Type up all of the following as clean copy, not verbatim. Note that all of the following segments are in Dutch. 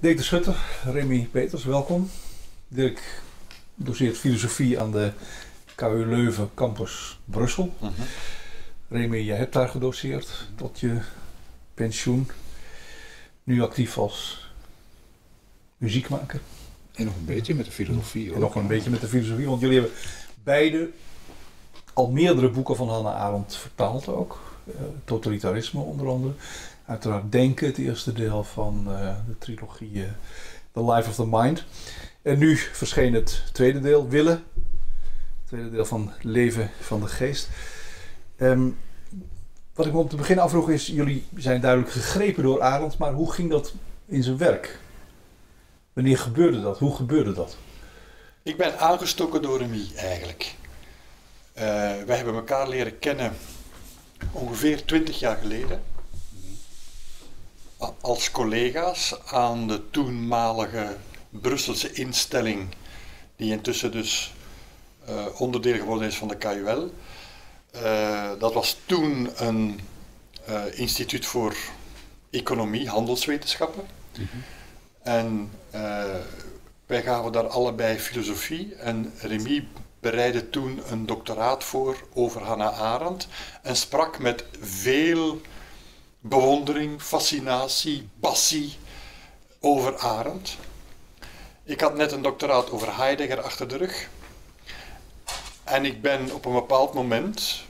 Dirk de Schutter, Remy Peters, welkom. Dirk doseert filosofie aan de KU Leuven campus Brussel. Remy, jij hebt daar gedoseerd tot je pensioen. Nu actief als muziekmaker. En nog een beetje met de filosofie. En nog een beetje met de filosofie, want jullie hebben beide al meerdere boeken van Hannah Arendt vertaald ook. Totalitarisme onder andere. Uiteraard Denken, het eerste deel van de trilogie The Life of the Mind. En nu verscheen het tweede deel, Willen. Het tweede deel van Leven van de Geest. Wat ik me om te beginnen afvroeg is, jullie zijn duidelijk gegrepen door Arendt, maar hoe ging dat in zijn werk? Wanneer gebeurde dat? Hoe gebeurde dat? Ik ben aangestoken door Remy eigenlijk. Wij hebben elkaar leren kennen ongeveer 20 jaar geleden. Als collega's aan de toenmalige Brusselse instelling, die intussen dus onderdeel geworden is van de KUL. Dat was toen een instituut voor economie, handelswetenschappen. En wij gaven daar allebei filosofie en Remy bereidde toen een doctoraat voor over Hannah Arendt en sprak met veel bewondering, fascinatie, passie over Arendt. Ik had net een doctoraat over Heidegger achter de rug. En ik ben op een bepaald moment,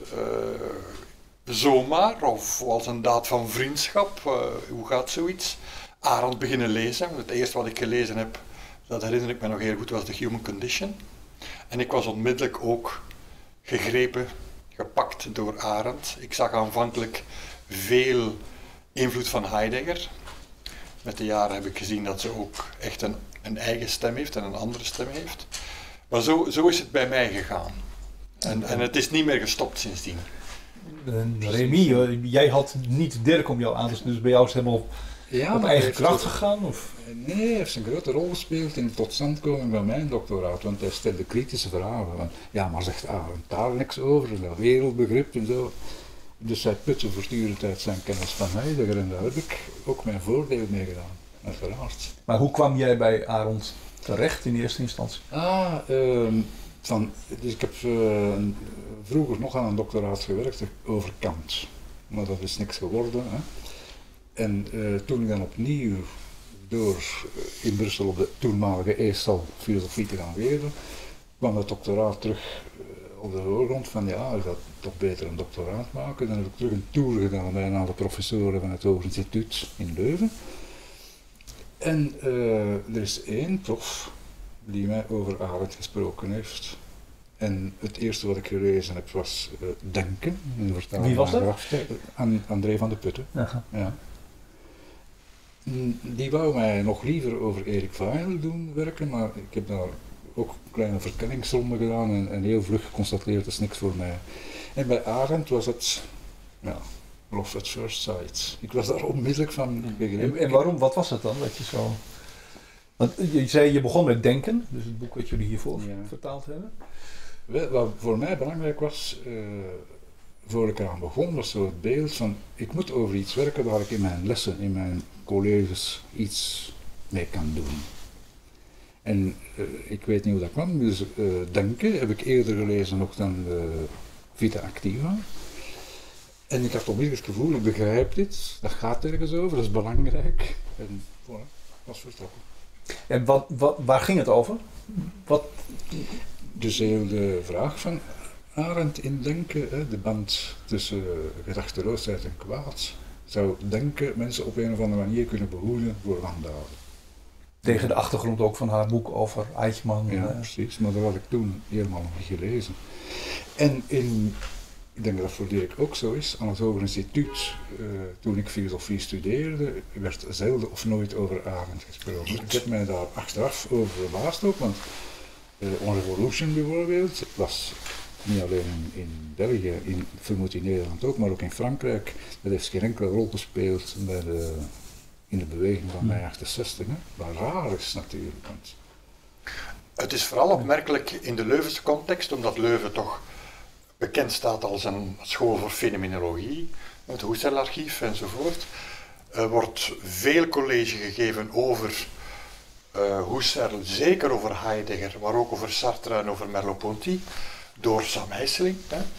zomaar, of als een daad van vriendschap, hoe gaat zoiets, Arendt beginnen lezen. Het eerste wat ik gelezen heb, dat herinner ik me nog heel goed, was The Human Condition. En ik was onmiddellijk ook gegrepen, gepakt door Arendt. Ik zag aanvankelijk veel invloed van Heidegger. Met de jaren heb ik gezien dat ze ook echt een eigen stem heeft en een andere stem heeft. Maar zo is het bij mij gegaan. En het is niet meer gestopt sindsdien. Remy, jij had niet Dirk om jou aan te sturen, dus bij jou is het helemaal op eigen kracht gegaan? Of? Nee, hij heeft een grote rol gespeeld in de totstandkoming van mijn doctoraat, want hij stelde kritische vragen. Van, ja, maar zegt Arendt daar niks over, dat wereldbegrip en zo. Dus hij putte voortdurend uit zijn kennis van Heidegger en daar heb ik ook mijn voordeel mee gedaan, uiteraard. Maar hoe kwam jij bij Arendt terecht in eerste instantie? Dus ik heb vroeger nog aan een doctoraat gewerkt over Kant, maar dat is niks geworden. Hè. En toen ik dan opnieuw door in Brussel op de toenmalige ESAL filosofie te gaan geven, kwam het doctoraat terug op de voorgrond van ja, ik ga toch beter een doctoraat maken. Dan heb ik terug een tour gedaan bij een aantal professoren van het Hoger Instituut in Leuven. En er is één prof die mij over Arendt gesproken heeft. En het eerste wat ik gelezen heb was Denken. Wie was dat? André van de Putten. Ja. Die wou mij nog liever over Erik Weil doen werken, maar ik heb daar ook een kleine verkenningsronde gedaan en heel vlug geconstateerd, dat is niks voor mij. En bij Arendt was het, ja, love at first sight. Ik was daar onmiddellijk van begrepen. En waarom? Wat was het dan dat je zo... Want je zei, je begon met Denken, dus het boek wat jullie hiervoor vertaald hebben. Wat voor mij belangrijk was, voor ik eraan begon, was zo het beeld van, ik moet over iets werken waar ik in mijn lessen, in mijn colleges iets mee kan doen. En ik weet niet hoe dat kwam, dus Denken heb ik eerder gelezen nog dan Vita Activa. En ik had onmiddellijk het gevoel, ik begrijp dit, dat gaat ergens over, dat is belangrijk. En voilà, was vertrokken. En waar ging het over? Dus heel de vraag van Arendt in Denken, hè, de band tussen gedachteloosheid en kwaad, zou Denken mensen op een of andere manier kunnen behoeden voor wandaden. Tegen de achtergrond ook van haar boek over Eichmann. Ja, precies, maar dat had ik toen helemaal nog niet gelezen. En ik denk dat dat voor Dirk ook zo is, aan het Hoger Instituut, toen ik filosofie studeerde, werd zelden of nooit over Arendt gesproken. Ik heb mij daar achteraf over verbaasd ook, want On Revolution bijvoorbeeld was niet alleen in België, vermoed in Nederland ook, maar ook in Frankrijk. Dat heeft geen enkele rol gespeeld in de beweging van mei 68. Hè? Wat raar is natuurlijk. Want... Het is vooral opmerkelijk in de Leuvense context, omdat Leuven toch bekend staat als een school voor fenomenologie, het Husserl-archief enzovoort. Er wordt veel college gegeven over Husserl, zeker over Heidegger, maar ook over Sartre en over Merleau-Ponty, door Sam Hesseling.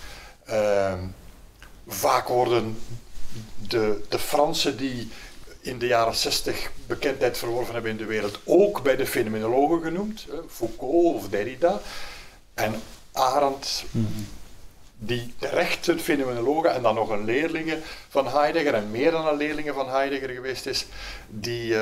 Vaak worden de Fransen die in de jaren 60 bekendheid verworven hebben in de wereld, ook bij de fenomenologen genoemd, Foucault of Derrida. En Arendt, die terecht een fenomenologe en dan nog een leerlinge van Heidegger en meer dan een leerlinge van Heidegger geweest is, die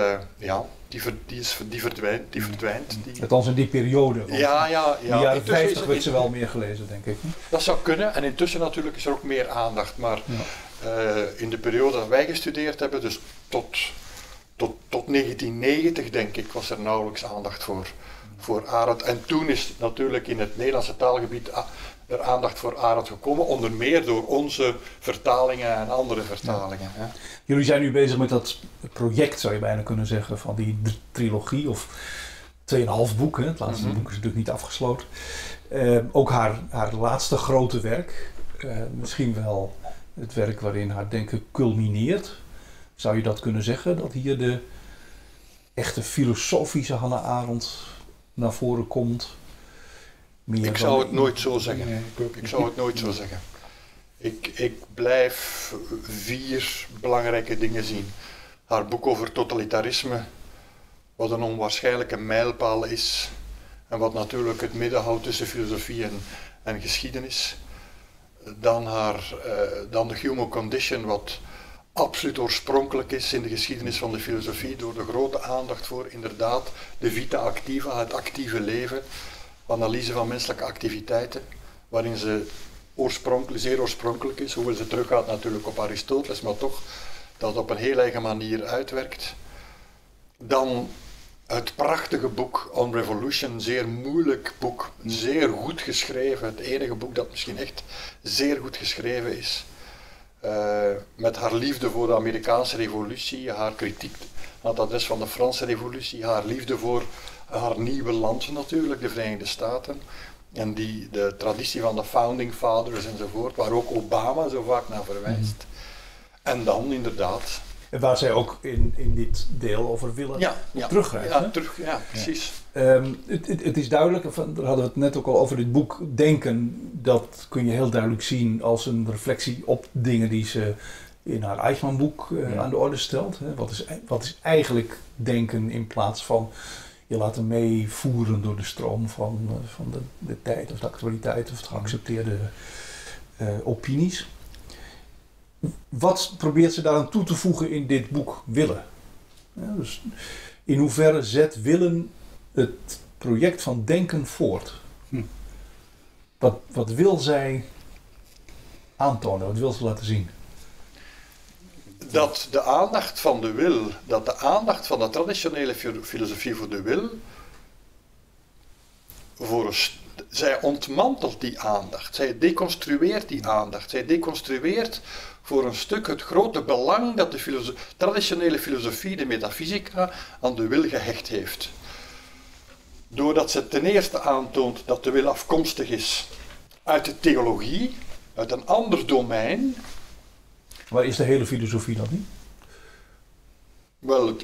verdwijnt. Althans in die periode. Ja. In de jaren 50 werd ze wel meer gelezen, denk ik. Dat zou kunnen en intussen natuurlijk is er ook meer aandacht, maar in de periode dat wij gestudeerd hebben, dus tot 1990 denk ik, was er nauwelijks aandacht voor Arendt. En toen is natuurlijk in het Nederlandse taalgebied er aandacht voor Arendt gekomen, onder meer door onze vertalingen en andere vertalingen. Ja. Jullie zijn nu bezig met dat project, zou je bijna kunnen zeggen, van die trilogie of 2,5 boek. Hè? Het laatste boek is natuurlijk niet afgesloten. Ook haar laatste grote werk, misschien wel het werk waarin haar denken culmineert. Zou je dat kunnen zeggen, dat hier de echte filosofische Hannah Arendt naar voren komt? Ik zou het nooit zo zeggen. Ik zou het nooit zo zeggen. Ik blijf 4 belangrijke dingen zien. Haar boek over totalitarisme, wat een onwaarschijnlijke mijlpaal is en wat natuurlijk het midden houdt tussen filosofie en geschiedenis. Dan de Human Condition, wat absoluut oorspronkelijk is in de geschiedenis van de filosofie, door de grote aandacht voor inderdaad de vita activa, het actieve leven, analyse van menselijke activiteiten, waarin ze zeer oorspronkelijk is, hoewel ze teruggaat natuurlijk op Aristoteles, maar toch dat op een heel eigen manier uitwerkt. Dan het prachtige boek On Revolution, zeer moeilijk boek, zeer goed geschreven, het enige boek dat misschien echt zeer goed geschreven is. Met haar liefde voor de Amerikaanse revolutie, haar kritiek aan het adres van de Franse revolutie, haar liefde voor haar nieuwe land natuurlijk, de Verenigde Staten. En de traditie van de Founding Fathers enzovoort, waar ook Obama zo vaak naar verwijst. En dan inderdaad. En waar zij ook in dit deel over willen teruggrijpen. Ja, precies. Het is duidelijk, daar hadden we het net ook al over dit boek, Denken, dat kun je heel duidelijk zien als een reflectie op dingen die ze in haar Eichmann-boek aan de orde stelt. Hè. Wat is eigenlijk denken in plaats van je laten meevoeren door de stroom van de tijd of de actualiteit of de geaccepteerde opinies. Wat probeert ze daaraan toe te voegen in dit boek Willen? Ja, dus in hoeverre zet Willen het project van denken voort? Wat wil zij aantonen? Wat wil ze laten zien? Dat de aandacht van de wil, dat de aandacht van de traditionele filosofie voor de wil, zij ontmantelt die aandacht, zij deconstrueert die aandacht, zij deconstrueert voor een stuk het grote belang dat de traditionele filosofie, de metafysica, aan de wil gehecht heeft. Doordat ze ten eerste aantoont dat de wil afkomstig is uit de theologie, uit een ander domein. Maar is de hele filosofie dat niet? Wel,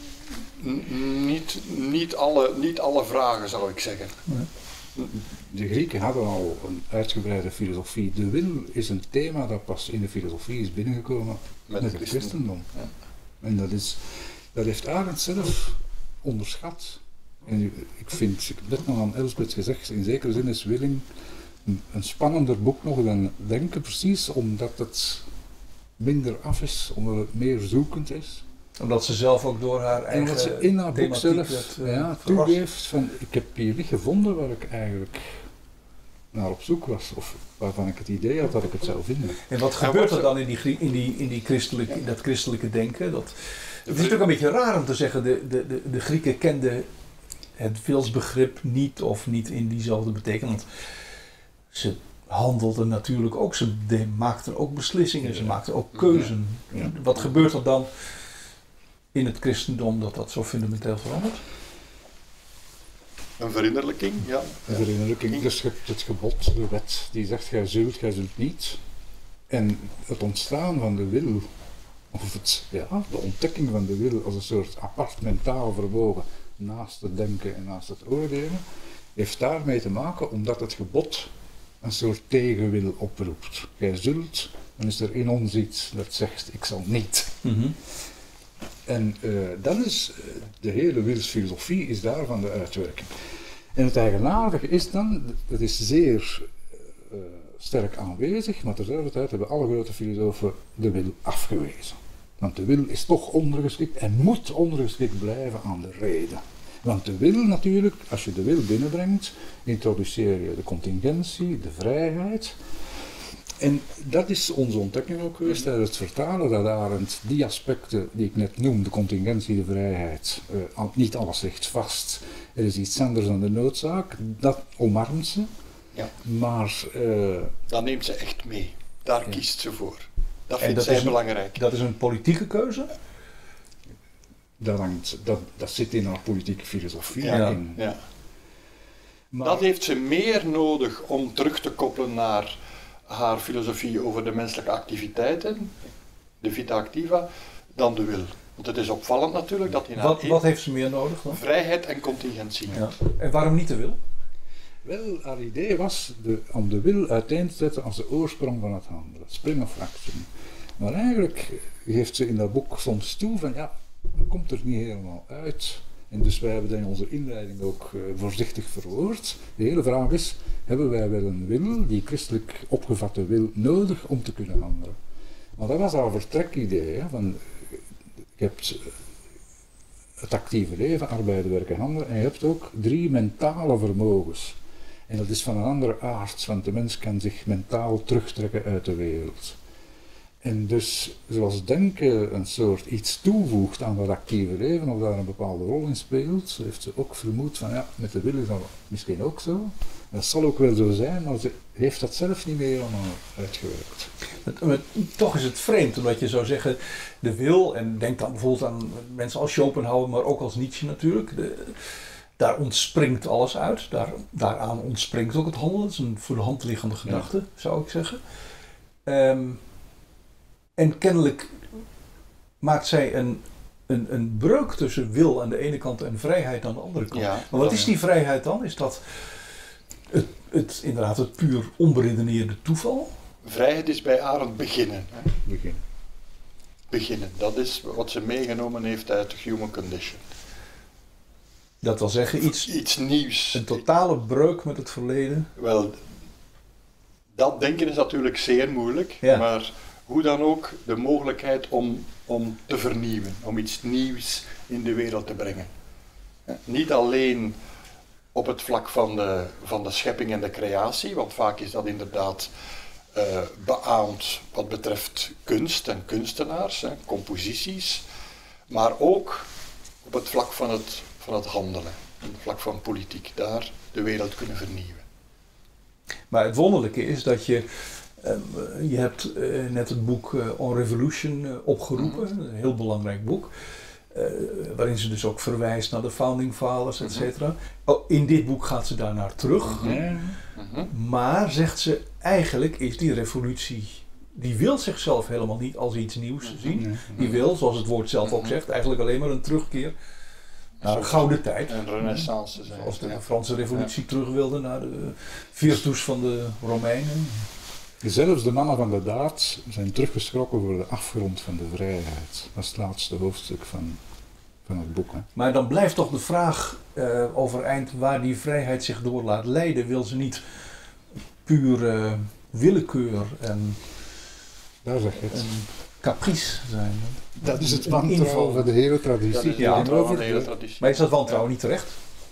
niet alle vragen zou ik zeggen. Nee. De Grieken hadden al een uitgebreide filosofie. De wil is een thema dat pas in de filosofie is binnengekomen met het christendom. Ja. En dat heeft Arendt zelf onderschat. En ik heb net nog aan Elsbeth gezegd, in zekere zin is Willing een spannender boek nog dan Denken, precies omdat het minder af is, omdat het meer zoekend is. Omdat ze zelf ook door haar eigen en dat ze in haar boek zelf toegeeft van, ik heb hier niet gevonden waar ik eigenlijk naar op zoek was, of waarvan ik het idee had dat ik het zou vinden. En wat gebeurt er dan in dat christelijke denken? Het is natuurlijk een beetje raar om te zeggen, de Grieken kenden het wilsbegrip niet of niet in diezelfde betekenis. Want ze handelden natuurlijk ook, ze maakten ook beslissingen, ze maakten ook keuzen. Ja. Wat gebeurt er dan in het christendom dat zo fundamenteel verandert? Een verinnerlijking, ja. Een verinnerlijking, dus het gebod, de wet, die zegt gij zult niet. En het ontstaan van de wil, of de ontdekking van de wil als een soort apart mentaal vermogen, naast het denken en naast het oordelen, heeft daarmee te maken omdat het gebod een soort tegenwil oproept. Jij zult, dan is er in ons iets dat zegt, ik zal niet. En dan is de hele wilsfilosofie is daarvan de uitwerking. En het eigenaardige is dan, het is zeer sterk aanwezig, maar terzelfde tijd hebben alle grote filosofen de wil afgewezen. Want de wil is toch ondergeschikt en moet ondergeschikt blijven aan de reden. Want de wil natuurlijk, als je de wil binnenbrengt, introduceer je de contingentie, de vrijheid. En dat is onze ontdekking ook geweest tijdens het vertalen, dat Arendt die aspecten die ik net noem, de contingentie, de vrijheid, niet alles ligt vast. Er is iets anders dan de noodzaak, dat omarmt ze. Ja. Maar dan neemt ze echt mee. Daar kiest ze voor. Dat En vindt dat zij is belangrijk. Dat is een politieke keuze? dat zit in haar politieke filosofie Ja. in. Ja. Maar, Dat heeft ze meer nodig om terug te koppelen naar haar filosofie over de menselijke activiteiten, de vita activa, dan de wil. Want het is opvallend natuurlijk dat in haar Wat heeft ze meer nodig dan? vrijheid en contingentie. Ja. En waarom niet de wil? wel, haar idee was om de wil uiteen te zetten als de oorsprong van het handelen, spring of action. Maar eigenlijk geeft ze in dat boek soms toe van ja, dat komt er niet helemaal uit. En dus wij hebben dat in onze inleiding ook voorzichtig verwoord. De hele vraag is, hebben wij wel een wil, die christelijk opgevatte wil, nodig om te kunnen handelen? Want dat was haar vertrekidee. Hè, van, je hebt het actieve leven, arbeiden, werken, handelen, en je hebt ook 3 mentale vermogens. En dat is van een andere aard, want de mens kan zich mentaal terugtrekken uit de wereld. En dus, zoals denken een soort iets toevoegt aan dat actieve leven, of daar een bepaalde rol in speelt, heeft ze ook vermoed van ja, met de wil is dat misschien ook zo. Dat zal ook wel zo zijn, maar ze heeft dat zelf niet meer helemaal uitgewerkt. Maar toch is het vreemd, omdat je zou zeggen, de wil, en denk dan bijvoorbeeld aan mensen als Schopenhauer, maar ook als Nietzsche natuurlijk, daar ontspringt alles uit. Daaraan ontspringt ook het handelen. Dat is een voor de hand liggende gedachte, zou ik zeggen. En kennelijk maakt zij een breuk tussen wil aan de ene kant en vrijheid aan de andere kant. Ja, maar wat is die vrijheid dan? Is dat inderdaad het puur onberedeneerde toeval? Vrijheid is bij Arendt beginnen. Hè? Beginnen. Dat is wat ze meegenomen heeft uit de Human Condition. Dat wil zeggen Iets nieuws. een totale breuk met het verleden. Wel, dat denken is natuurlijk zeer moeilijk, Ja. maar hoe dan ook de mogelijkheid om te vernieuwen, om iets nieuws in de wereld te brengen. Niet alleen op het vlak van de schepping en de creatie, want vaak is dat inderdaad beaamd wat betreft kunst en kunstenaars, composities, maar ook op het vlak van het handelen, op het vlak van politiek, daar de wereld kunnen vernieuwen. Maar het wonderlijke is dat je hebt net het boek On Revolution opgeroepen, een heel belangrijk boek, waarin ze dus ook verwijst naar de Founding Fathers, et cetera. In dit boek gaat ze daar naar terug, maar zegt ze, eigenlijk is die revolutie, die wil zichzelf helemaal niet als iets nieuws zien. Die wil, zoals het woord zelf ook zegt, eigenlijk alleen maar een terugkeer naar een gouden tijd. Een renaissance zijn. Zoals de Franse revolutie terug wilde naar de virtus van de Romeinen. Zelfs de mannen van de daad zijn teruggeschrokken voor de afgrond van de vrijheid. Dat is het laatste hoofdstuk van het boek. Hè. Maar dan blijft toch de vraag overeind waar die vrijheid zich door laat leiden. Wil ze niet pure willekeur en Daar zeg je het. caprice zijn? Dat is het een wantrouwen inval. van de hele traditie. Dat is Ja, wantrouwen van de hele traditie. Maar is dat wantrouwen niet terecht?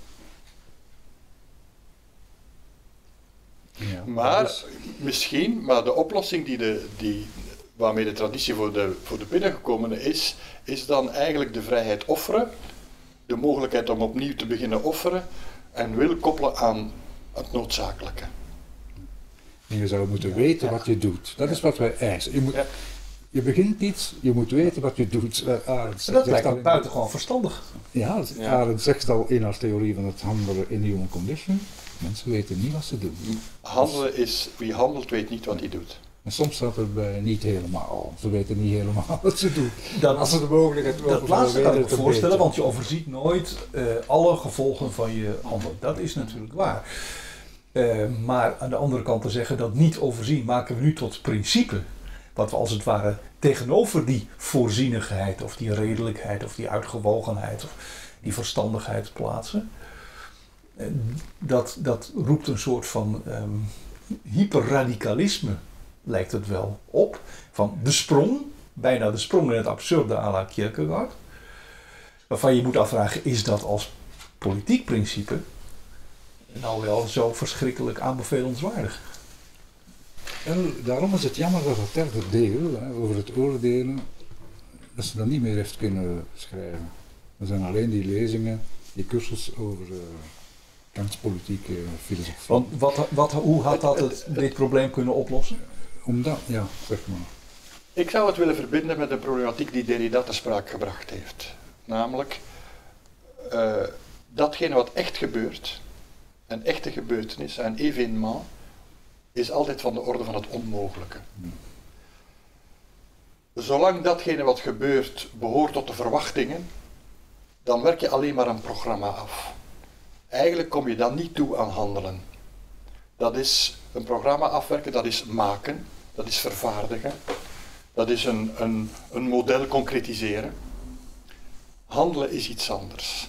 Ja, Maar dat is- misschien, maar de oplossing waarmee de traditie voor de binnengekomene is dan eigenlijk de vrijheid offeren, de mogelijkheid om opnieuw te beginnen offeren en wil koppelen aan het noodzakelijke. En je zou moeten weten wat je doet. Dat is wat wij eisen. Je begint iets, je moet weten wat je doet. Dat lijkt me buitengewoon verstandig. Ja, Arendt zegt al in haar theorie van het handelen in human condition. Mensen weten niet wat ze doen. Handelen is, wie handelt weet niet wat hij doet. En soms staat erbij niet helemaal. Ze weten niet helemaal wat ze doen. Dat, Als ze de mogelijkheid dat laatste kan ik me voorstellen, want je overziet nooit alle gevolgen van je handelen. Dat is natuurlijk waar. Maar aan de andere kant te zeggen dat niet overzien maken we nu tot principe. Wat we als het ware tegenover die voorzienigheid of die redelijkheid of die uitgewogenheid of die verstandigheid plaatsen. Dat roept een soort van hyperradicalisme, lijkt het wel op. Van de sprong, bijna de sprong in het absurde à la Kierkegaard. Waarvan je moet afvragen, is dat als politiek principe nou wel zo verschrikkelijk aanbevelenswaardig? En daarom is het jammer dat het derde deel, over het oordelen, dat ze dat niet meer heeft kunnen schrijven. Er zijn alleen die lezingen, die cursus over Kants politieke filosofie. Want hoe had dat dit probleem kunnen oplossen? Omdat, ja, zeg maar. Ik zou het willen verbinden met de problematiek die Derrida te sprake gebracht heeft. Namelijk, datgene wat echt gebeurt, een echte gebeurtenis, een événement, is altijd van de orde van het onmogelijke. Zolang datgene wat gebeurt behoort tot de verwachtingen, dan werk je alleen maar een programma af. Eigenlijk kom je dan niet toe aan handelen. Dat is een programma afwerken, dat is maken, dat is vervaardigen, dat is een model concretiseren. Handelen is iets anders.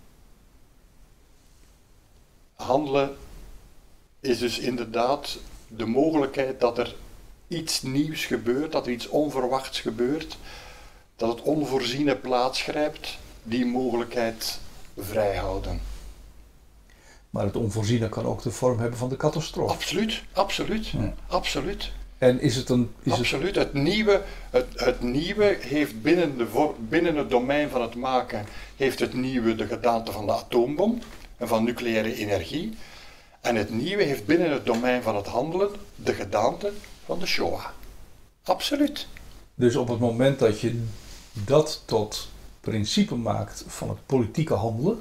Handelen is dus inderdaad de mogelijkheid dat er iets nieuws gebeurt, dat er iets onverwachts gebeurt, dat het onvoorziene plaatsgrijpt, die mogelijkheid vrijhouden. Maar het onvoorziene kan ook de vorm hebben van de catastrofe. Absoluut, absoluut, ja. Absoluut. En is het een... Absoluut, het nieuwe heeft binnen het domein van het maken, heeft het nieuwe de gedaante van de atoombom en van nucleaire energie. En het nieuwe heeft binnen het domein van het handelen de gedaante van de Shoah. Absoluut. Dus op het moment dat je dat tot principe maakt van het politieke handelen,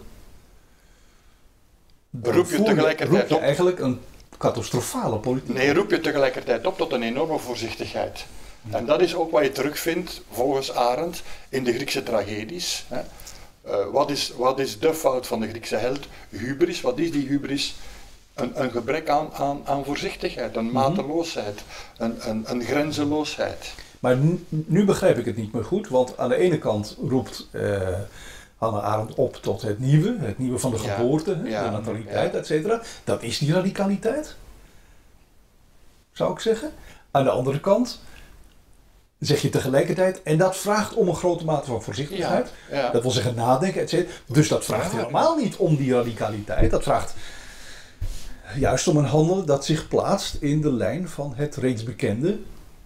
roep je tegelijkertijd op eigenlijk een catastrofale politiek. Nee, roep je tegelijkertijd op tot een enorme voorzichtigheid. Ja. En dat is ook wat je terugvindt, volgens Arendt, in de Griekse tragedies. Wat is de fout van de Griekse held? Hubris. Wat is die hubris? Een gebrek aan voorzichtigheid, een mateloosheid, een grenzeloosheid. Maar nu begrijp ik het niet meer goed, want aan de ene kant roept Hannah Arendt op tot het nieuwe van de geboorte, de nataliteit, et cetera. Dat is die radicaliteit, zou ik zeggen. Aan de andere kant zeg je tegelijkertijd, en dat vraagt om een grote mate van voorzichtigheid. Ja, ja. Dat wil zeggen nadenken, et cetera. Dus dat vraagt helemaal niet om die radicaliteit. Dat vraagt juist om een handelen dat zich plaatst in de lijn van het reeds bekende,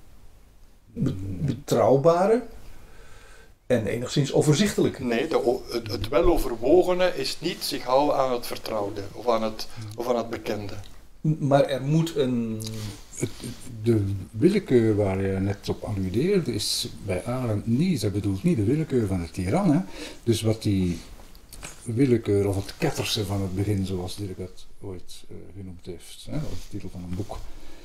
betrouwbare en enigszins overzichtelijke. Nee, het weloverwogene is niet zich houden aan het vertrouwde of aan het bekende. Maar er moet een... De willekeur waar je net op alludeerde is bij Arendt niet, dat bedoelt niet de willekeur van de tiran. Hè? Dus wat die willekeur of het ketterse van het begin, zoals Dirk het ooit genoemd heeft, hè, als titel van een boek.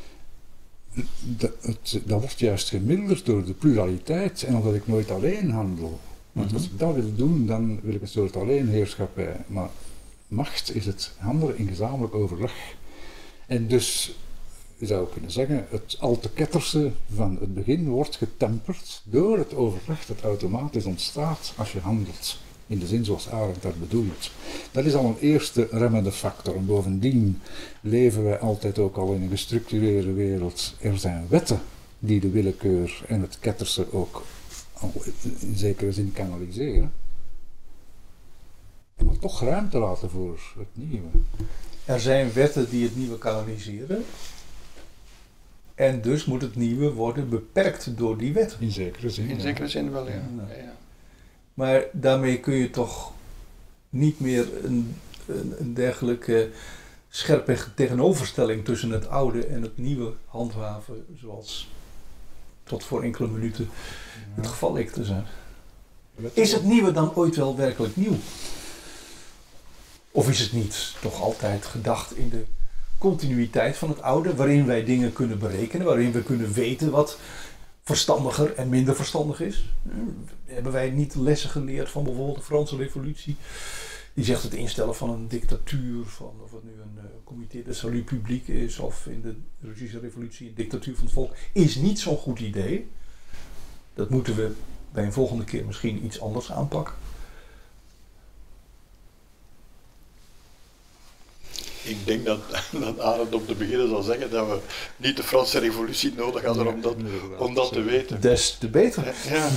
Dat wordt juist gemilderd door de pluraliteit en omdat ik nooit alleen handel. Want als ik dat wil doen, dan wil ik een soort alleenheerschappij. Maar macht is het handelen in gezamenlijk overleg. En dus, je zou kunnen zeggen, het al te ketterse van het begin wordt getemperd door het overleg dat automatisch ontstaat als je handelt. In de zin zoals Arendt dat bedoelt. Dat is al een eerste remmende factor. En bovendien leven wij altijd ook al in een gestructureerde wereld. Er zijn wetten die de willekeur en het ketterse ook al in zekere zin kanaliseren. Maar toch ruimte laten voor het nieuwe. Er zijn wetten die het nieuwe kanaliseren. En dus moet het nieuwe worden beperkt door die wet. In zekere zin. In zekere zin wel, ja. Ja. Maar daarmee kun je toch niet meer een dergelijke scherpe tegenoverstelling tussen het oude en het nieuwe handhaven, zoals tot voor enkele minuten het geval leek te zijn. Is het nieuwe dan ooit wel werkelijk nieuw? Of is het niet toch altijd gedacht in de continuïteit van het oude, waarin wij dingen kunnen berekenen, waarin we kunnen weten wat verstandiger en minder verstandig is. Hebben wij niet lessen geleerd van bijvoorbeeld de Franse Revolutie? Die zegt het instellen van een dictatuur, of het nu een comité de salut public is, of in de Russische Revolutie een dictatuur van het volk, is niet zo'n goed idee. Dat moeten we bij een volgende keer misschien iets anders aanpakken. Ik denk dat Arend om te beginnen zal zeggen dat we niet de Franse Revolutie nodig hadden om dat te weten. Des te beter. Ja.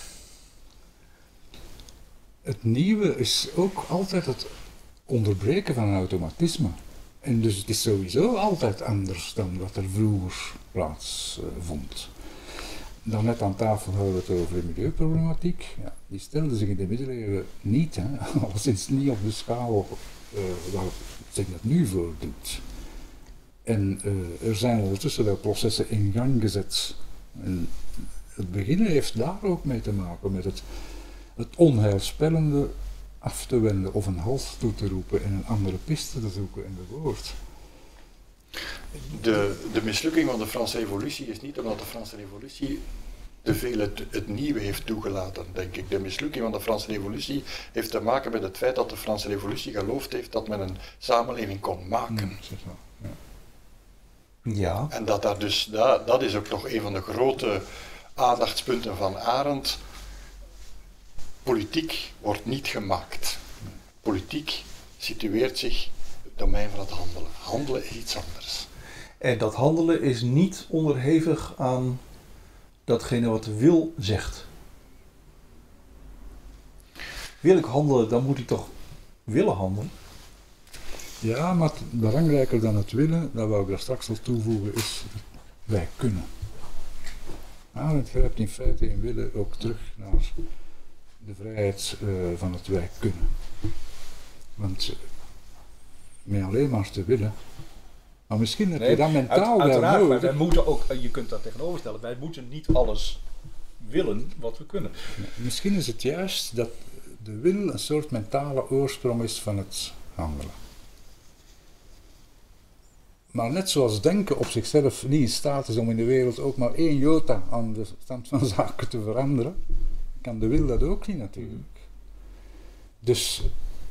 Het nieuwe is ook altijd het onderbreken van een automatisme. En dus het is sowieso altijd anders dan wat er vroeger plaatsvond. Daarnet aan tafel hadden we het over de milieuproblematiek. Ja, die stelde zich in de middeleeuwen niet, alleszins niet op de schaal waarop zich dat nu voordoet. En er zijn ondertussen wel processen in gang gezet. En het beginnen heeft daar ook mee te maken, met het onheilspellende af te wenden of een halt toe te roepen en een andere piste te zoeken enzovoort. De mislukking van de Franse Revolutie is niet omdat de Franse Revolutie te veel het nieuwe heeft toegelaten, denk ik. De mislukking van de Franse Revolutie heeft te maken met het feit dat de Franse Revolutie geloofd heeft dat men een samenleving kon maken. Ja. En dat is ook nog een van de grote aandachtspunten van Arend. Politiek wordt niet gemaakt. Politiek situeert zich in het domein van het handelen. Handelen is iets anders. En dat handelen is niet onderhevig aan datgene wat de wil zegt. Wil ik handelen, dan moet ik toch willen handelen? Ja, maar belangrijker dan het willen, dat wou ik daar straks al toevoegen, is wij kunnen. Arendt grijpt in feite in willen ook terug naar de vrijheid van het wij kunnen. Want met alleen maar te willen, maar misschien heb je dat mentaal wel nodig. Wij moeten ook, je kunt dat tegenoverstellen, wij moeten niet alles willen wat we kunnen. Misschien is het juist dat de wil een soort mentale oorsprong is van het handelen. Maar net zoals denken op zichzelf niet in staat is om in de wereld ook maar 1 jota aan de stand van zaken te veranderen, kan de wil dat ook niet natuurlijk. Dus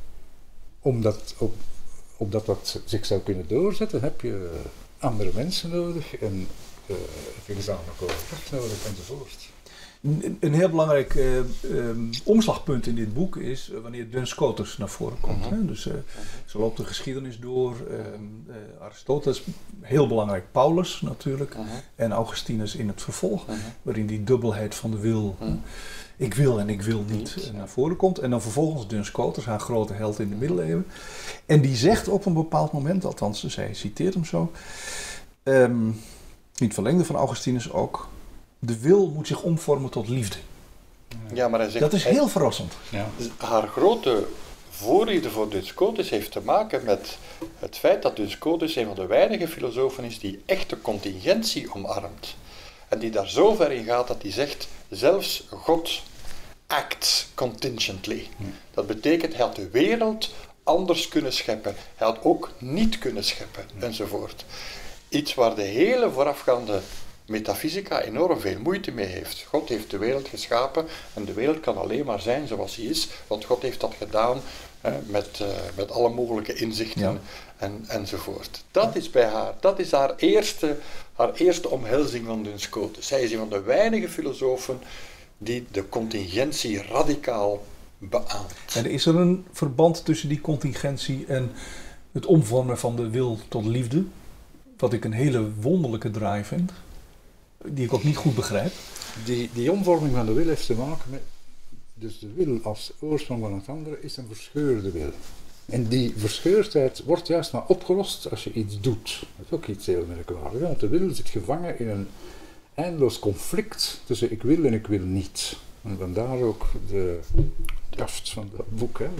om dat op dat wat zich zou kunnen doorzetten, heb je andere mensen nodig en gezamenlijk overleg nodig enzovoort. Een heel belangrijk omslagpunt in dit boek is wanneer Duns Scotus naar voren komt. Hè? Dus zo loopt de geschiedenis door. Aristoteles, heel belangrijk, Paulus natuurlijk. En Augustinus in het vervolg, waarin die dubbelheid van de wil, ik wil en ik wil niet, naar voren komt. En dan vervolgens Duns Scotus, haar grote held in de middeleeuwen. En die zegt op een bepaald moment, althans zij citeert hem zo, in het verlengde van Augustinus ook, de wil moet zich omvormen tot liefde. Ja, maar hij zegt, dat is heel verrassend. Ja. Haar grote voorliefde voor Duns Scotus heeft te maken met het feit dat Duns Scotus een van de weinige filosofen is die echte contingentie omarmt. En die daar zo ver in gaat dat hij zegt, zelfs God acts contingently. Dat betekent, hij had de wereld anders kunnen scheppen. Hij had ook niet kunnen scheppen, enzovoort. Iets waar de hele voorafgaande metafysica enorm veel moeite mee heeft. God heeft de wereld geschapen en de wereld kan alleen maar zijn zoals hij is, want God heeft dat gedaan met alle mogelijke inzichten enzovoort. Dat is bij haar, dat is haar eerste omhelzing van Duns Scotus. Zij is een van de weinige filosofen die de contingentie radicaal beaamt. En is er een verband tussen die contingentie en het omvormen van de wil tot liefde? Wat ik een hele wonderlijke draai vind, die ik ook niet goed begrijp. Die omvorming van de wil heeft te maken met, dus de wil als oorsprong van het andere is een verscheurde wil. En die verscheurdheid wordt juist maar opgelost als je iets doet. Dat is ook iets heel merkwaardigs, want de wil zit gevangen in een eindeloos conflict tussen ik wil en ik wil niet. En vandaar ook de kaft van dat boek. Hè,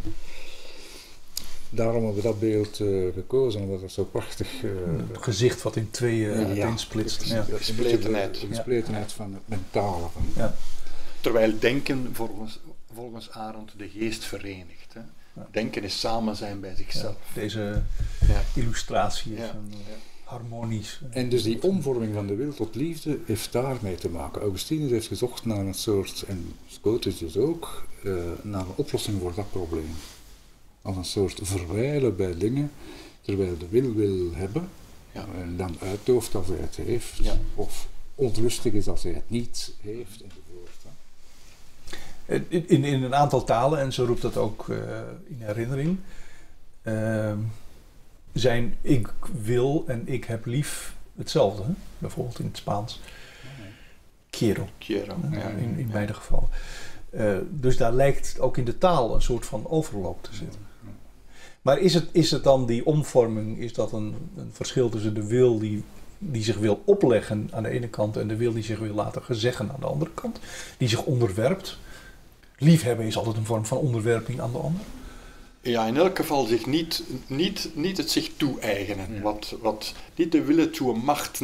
daarom hebben we dat beeld gekozen, omdat dat zo prachtig... het gezicht wat in tweeën uiteensplitst. Ja. De gespletenheid van het mentale. Ja. Terwijl denken volgens Arend de geest verenigt. Hè. Denken is samen zijn bij zichzelf. Ja, deze illustratie is harmonisch. En dus die omvorming van de wil tot liefde heeft daarmee te maken. Augustinus heeft gezocht naar een soort, en Scotus dus ook, naar een oplossing voor dat probleem. Als een soort verwijlen bij dingen, terwijl de wil hebben, en dan uitdooft als hij het heeft, of onrustig is als hij het niet heeft, enzovoort. In een aantal talen, en zo roept dat ook in herinnering, zijn ik wil en ik heb lief hetzelfde. Hè? Bijvoorbeeld in het Spaans. Quiero. In beide gevallen. Dus daar lijkt ook in de taal een soort van overloop te zitten. Maar is het dan die omvorming, is dat een verschil tussen de wil die zich wil opleggen aan de ene kant en de wil die zich wil laten gezeggen aan de andere kant? Die zich onderwerpt. Liefhebben is altijd een vorm van onderwerping aan de ander. Ja, in elk geval zich niet het zich toe-eigenen. Ja. Niet de willen toe een macht.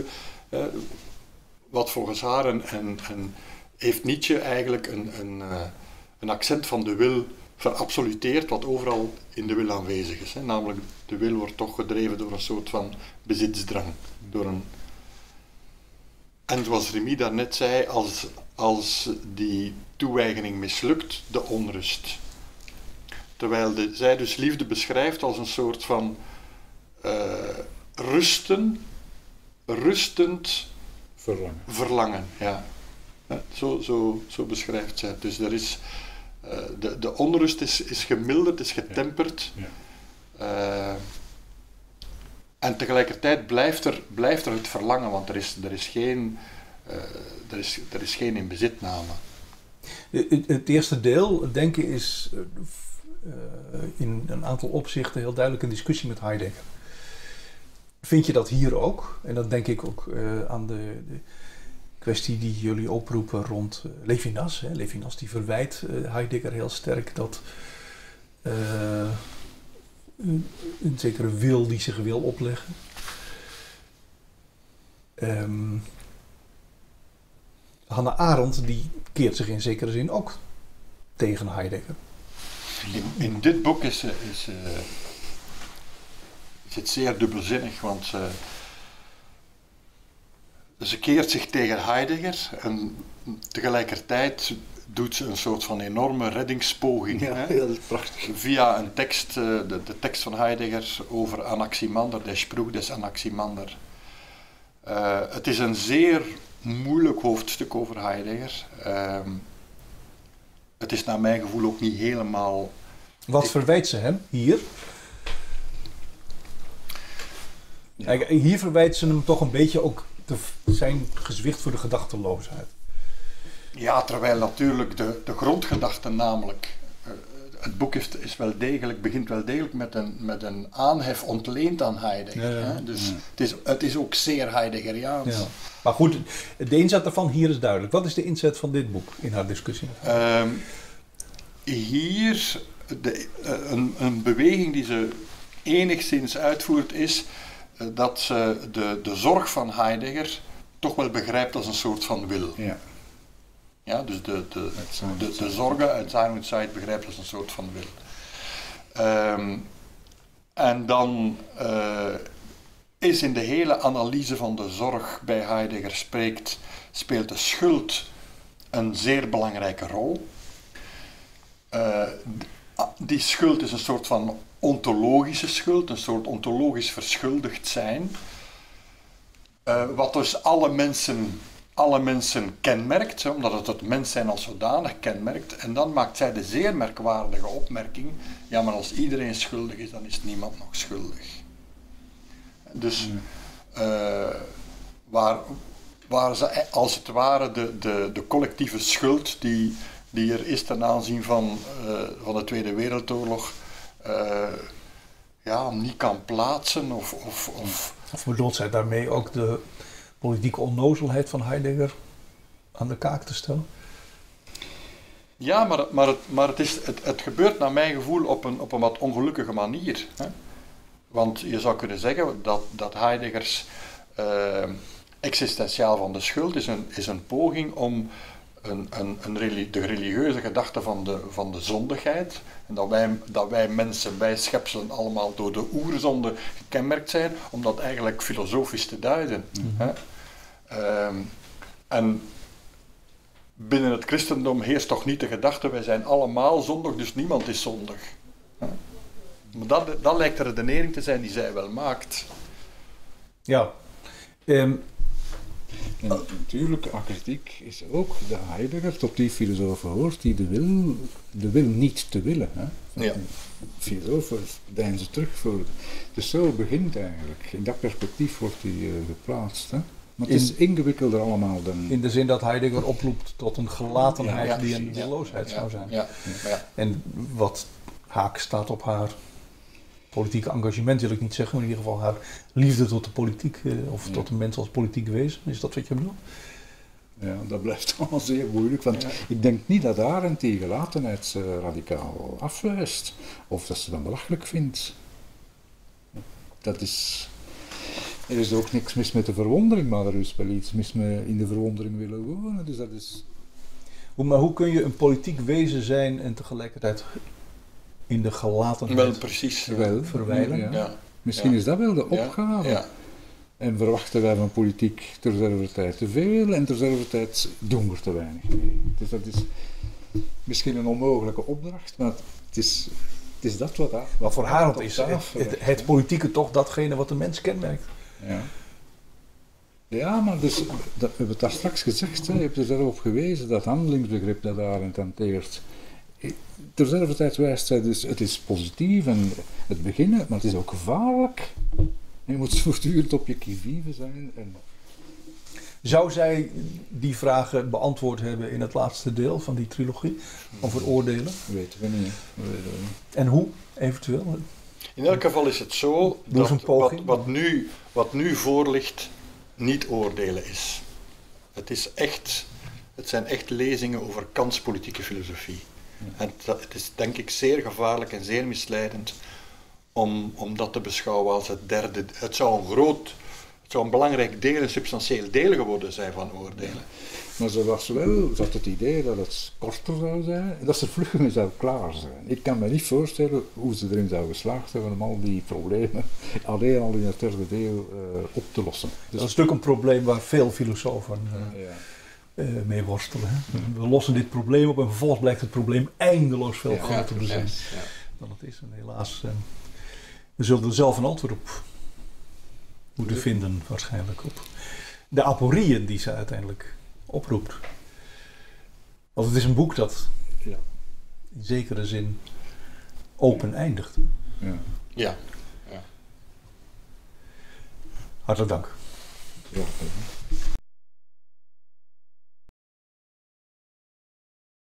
Wat volgens haar heeft Nietzsche eigenlijk een accent van de wil verabsoluteerd, wat overal in de wil aanwezig is. Hè. Namelijk, de wil wordt toch gedreven door een soort van bezitsdrang. En zoals Remy daarnet zei, als die toe-eigening mislukt, de onrust. Terwijl zij dus liefde beschrijft als een soort van rustend verlangen. Ja. Zo beschrijft zij het. Dus er is, de onrust is gemilderd, is getemperd. Ja. En tegelijkertijd blijft er het verlangen, want er is geen inbezitname. Het eerste deel, denken, is in een aantal opzichten heel duidelijk een discussie met Heidegger. Vind je dat hier ook? En dan denk ik ook aan de kwestie die jullie oproepen rond Levinas. Hè. Levinas die verwijt Heidegger heel sterk dat een zekere wil die zich wil opleggen. Hannah Arendt die keert zich in zekere zin ook tegen Heidegger. In dit boek is het zeer dubbelzinnig, want ze keert zich tegen Heidegger en tegelijkertijd doet ze een soort van enorme reddingspoging. Ja, dat is prachtig. Via een tekst, de tekst van Heidegger over Anaximander, de Spruch des Anaximander. Het is een zeer moeilijk hoofdstuk over Heidegger. Het is naar mijn gevoel ook niet helemaal... Wat verwijt ze hem hier? Ja. Hier verwijt ze hem toch een beetje ook zijn gezwicht voor de gedachteloosheid. Ja, terwijl natuurlijk de grondgedachte, namelijk het boek begint wel degelijk met een aanhef ontleend aan Heidegger. Ja. Hè? Dus het is ook zeer Heideggeriaans. Ja. Maar goed, de inzet daarvan hier is duidelijk. Wat is de inzet van dit boek in haar discussie? Hier een beweging die ze enigszins uitvoert is dat ze de zorg van Heidegger toch wel begrijpt als een soort van wil. Ja. Ja, dus de zorgen uit zijn Zeit begrijpt als een soort van wil. En dan is in de hele analyse van de zorg bij Heidegger speelt de schuld een zeer belangrijke rol. Die schuld is een soort van ontologische schuld, een soort ontologisch verschuldigd zijn, wat dus alle mensen kenmerkt, omdat het mens zijn als zodanig kenmerkt. En dan maakt zij de zeer merkwaardige opmerking, ja, maar als iedereen schuldig is, dan is niemand nog schuldig. Dus waar ze als het ware de collectieve schuld die er is ten aanzien van de Tweede Wereldoorlog niet kan plaatsen Of bedoelt zij daarmee ook de politieke onnozelheid van Heidegger aan de kaak te stellen? Ja, maar het gebeurt naar mijn gevoel op een wat ongelukkige manier. Hè? Want je zou kunnen zeggen dat Heideggers existentiaal van de schuld is een poging om de religieuze gedachte van de zondigheid. En dat wij mensen, wij schepselen allemaal door de oerzonde gekenmerkt zijn, om dat eigenlijk filosofisch te duiden. Hè? En binnen het christendom heerst toch niet de gedachte, wij zijn allemaal zondig, dus niemand is zondig. Hè? Maar dat lijkt de redenering te zijn die zij wel maakt. Ja. En natuurlijk, akritiek is ook de Heidegger, tot die filosofen hoort, die de wil niet te willen. Hè? Ja. Filosofen deinzen terug voor. Dus zo begint eigenlijk. In dat perspectief wordt die geplaatst. Hè? Maar het is ingewikkelder allemaal dan... In de zin dat Heidegger oproept tot een gelatenheid Ja, die een precies. willoosheid zou zijn. Ja. En wat haak staat op haar politieke engagement, wil ik niet zeggen, maar in ieder geval haar liefde tot de politiek, of tot een mens als politiek wezen. Is dat wat je bedoelt? Ja, dat blijft allemaal zeer moeilijk, want ik denk niet dat Arendt die gelatenheid radicaal afwijst, of dat ze dat belachelijk vindt. Dat is... Er is ook niks mis met de verwondering, maar er is wel iets mis met in de verwondering willen wonen, dus dat is... Maar hoe kun je een politiek wezen zijn en tegelijkertijd in de gelatenheid Wel precies. verwijlen? Ja. Misschien is dat wel de opgave. Ja. En verwachten wij van politiek terzelfde tijd te veel en terzelfde tijd doen we er te weinig mee. Dus dat is misschien een onmogelijke opdracht, maar het is dat wat... Maar voor haar is het politieke toch datgene wat de mens kenmerkt. Ja. Ja, maar dus, we hebben het daar straks gezegd, hè, je hebt er zelf op gewezen, dat handelingsbegrip dat Arendt hanteert. Terzelfde tijd wijst zij dus, het is positief en het beginnen, maar het is ook gevaarlijk. En je moet voortdurend op je qui-vive zijn. Zou zij die vragen beantwoord hebben in het laatste deel van die trilogie, over oordelen? Weten we niet. En hoe, eventueel? In elk geval is het zo dat wat nu voor ligt niet oordelen is. Het zijn echt lezingen over Kants politieke filosofie. En het is denk ik zeer gevaarlijk en zeer misleidend om dat te beschouwen als het derde. Het zou een belangrijk deel, een substantieel deel geworden zijn van oordelen. Maar ze had het idee dat het korter zou zijn en dat ze vlug mee zou klaar zijn. Ik kan me niet voorstellen hoe ze erin zou geslaagd hebben om al die problemen alleen al in het derde deel op te lossen. Dus dat is natuurlijk een probleem waar veel filosofen mee worstelen. Hè? We lossen dit probleem op en vervolgens blijkt het probleem eindeloos veel groter te zijn dan het is. En helaas, we zullen er zelf een antwoord op moeten vinden, waarschijnlijk op de aporieën die ze uiteindelijk oproept. Want het is een boek dat in zekere zin open eindigt. Ja. Hartelijk dank. Ja.